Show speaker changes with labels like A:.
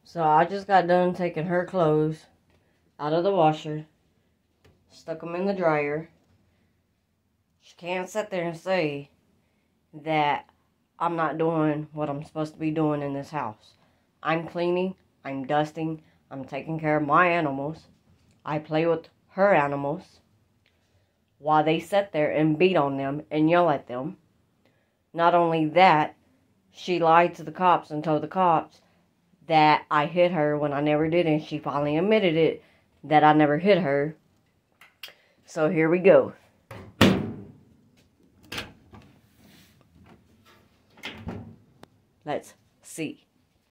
A: So I just got done taking her clothes out of the washer, stuck them in the dryer. She can't sit there and say that I'm not doing what I'm supposed to be doing in this house. I'm cleaning, I'm dusting, I'm taking care of my animals. I play with her animals while they sit there and beat on them and yell at them. Not only that, she lied to the cops and told the cops that I hit her when I never did, and she finally admitted it, that I never hit her. So here we go. Let's see.